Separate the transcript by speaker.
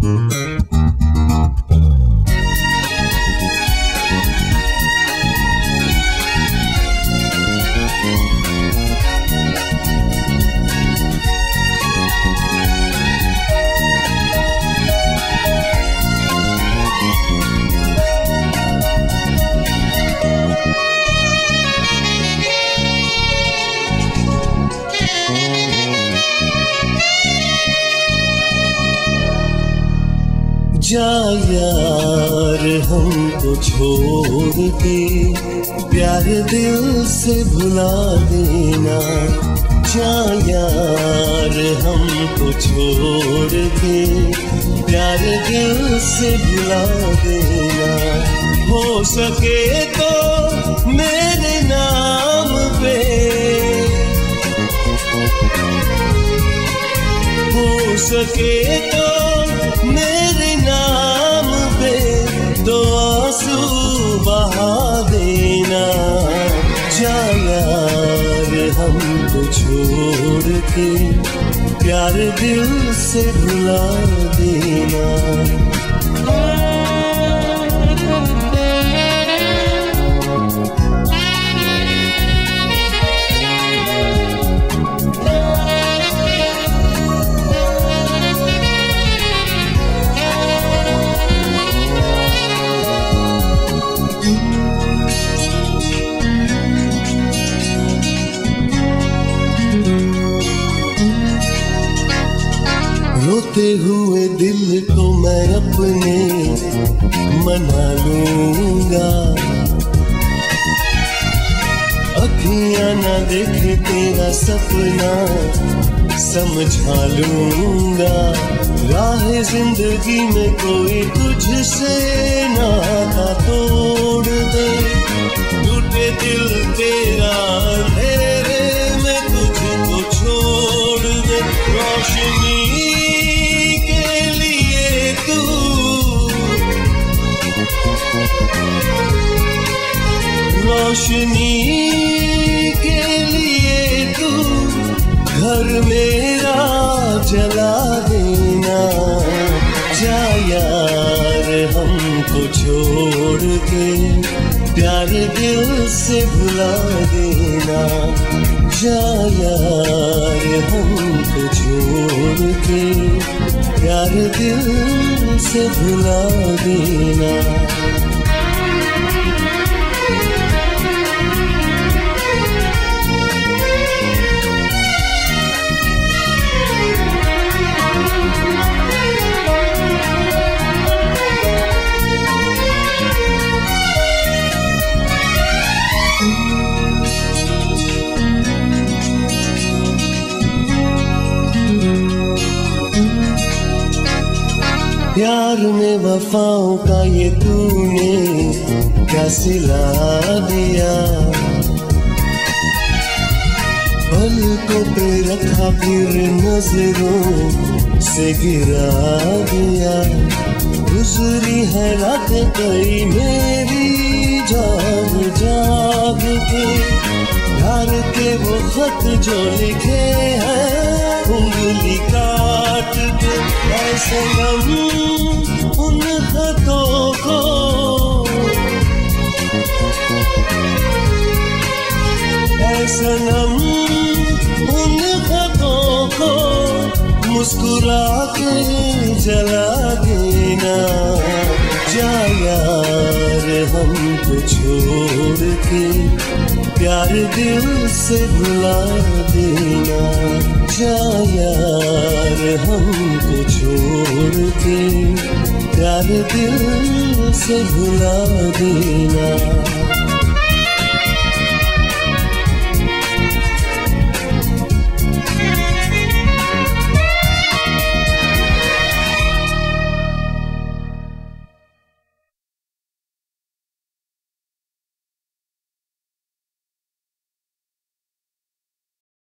Speaker 1: जा यार हमको छोड़ के, प्यार दिल से भुला देना। जा यार हमको छोड़ के, प्यार दिल से भुला देना। हो सके तो मेरे नाम पे, हो सके तो मेरे नाम पे दो आंसू बहा देना। जा यार हमको छोड़ के, प्यार दिल से भुला देना। रोते हुए दिल को मैं अपने मना लूंगा। अखियां ना देखे तेरा सपना समझा लूंगा। राह जिंदगी में कोई तुझसे नाता तोड़ दे, टूटे दिल तेरा अंधेरे में तुझको छोड़ दे। रोशनी रोशनी के लिए तू घर मेरा जला देना। जा यार हमको छोड़ के, प्यार दिल से भुला देना। जा यार हमको छोड़ के, प्यार दिल से भुला देना। प्यार में वफाओं का ये तूने क्या सिला दिया। पलकों पे रखा फिर नजरों से गिरा दिया। गुजरी है रात कई मेरी जाग जाग के, प्यार के वो खत जो लिखे हैं उंगली काट के। ऐसे उन खतों को, ऐसे उन खतों को मुस्कुरा के जला देना। जा यार हमको छोड़ के, प्यार दिल से भुला देना। जा यार हमको छोड़ के, प्यार दिल से भुला देना।